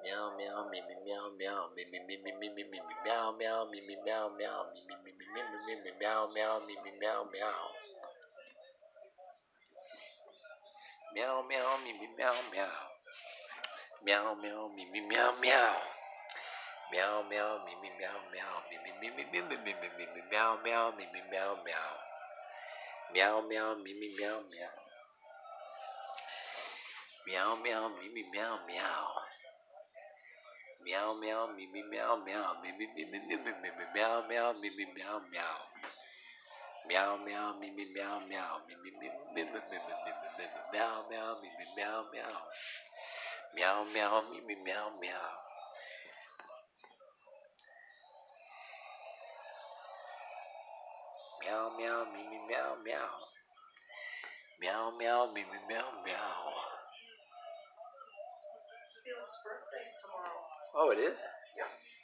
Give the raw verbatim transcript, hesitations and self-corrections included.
Meow meow me me meow meow me me me me me me me me meow meow me me meow meow me me me me me me me meow meow me me meow meow. Meow meow me me meow meow. Meow meow me me meow meow. Meow meow me me meow meow me me me me me me me me me me meow meow me me meow meow. Meow meow me me meow meow. Meow meow me me meow meow. Meow meow me me meow meow me me me me me me me me meow meow me me meow meow. Meow meow me me meow meow me me me me me me me me me me meow meow me me meow meow. Meow meow me me meow meow. Meow meow me me meow meow. Meow meow me me meow meow. Bill's birthday's tomorrow. Oh, it is? Yeah.